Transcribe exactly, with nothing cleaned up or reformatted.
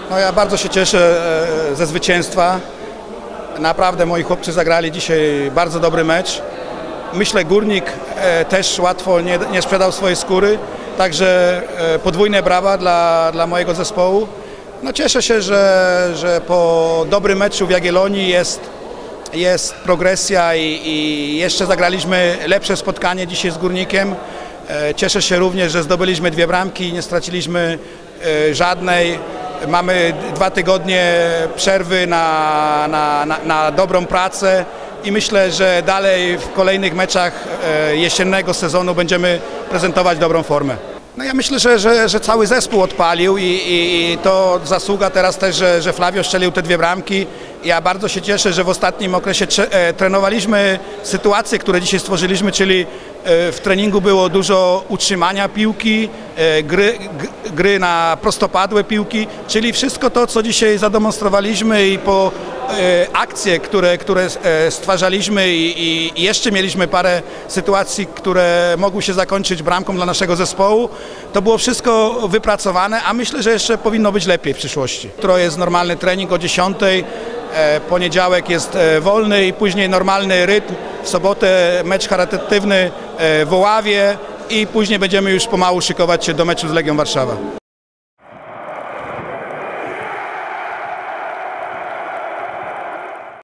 No ja bardzo się cieszę ze zwycięstwa. Naprawdę moi chłopcy zagrali dzisiaj bardzo dobry mecz. Myślę, Górnik też łatwo nie, nie sprzedał swojej skóry, także podwójne brawa dla, dla mojego zespołu. No cieszę się, że, że po dobrym meczu w Jagiellonii jest, jest progresja i, i jeszcze zagraliśmy lepsze spotkanie dzisiaj z Górnikiem. Cieszę się również, że zdobyliśmy dwie bramki i nie straciliśmy żadnej. Mamy dwa tygodnie przerwy na, na, na, na dobrą pracę i myślę, że dalej w kolejnych meczach jesiennego sezonu będziemy prezentować dobrą formę. No ja myślę, że, że, że cały zespół odpalił i, i, i to zasługa teraz też, że, że Flavio strzelił te dwie bramki. Ja bardzo się cieszę, że w ostatnim okresie e, trenowaliśmy sytuacje, które dzisiaj stworzyliśmy, czyli e, w treningu było dużo utrzymania piłki, e, gry, g, gry na prostopadłe piłki, czyli wszystko to, co dzisiaj zademonstrowaliśmy i po e, akcje, które, które e, stwarzaliśmy i, i jeszcze mieliśmy parę sytuacji, które mogły się zakończyć bramką dla naszego zespołu. To było wszystko wypracowane, a myślę, że jeszcze powinno być lepiej w przyszłości. Jutro jest normalny trening o dziesiątej. Poniedziałek jest wolny i później normalny rytm. W sobotę mecz charytatywny w Oławie i później będziemy już pomału szykować się do meczu z Legią Warszawa.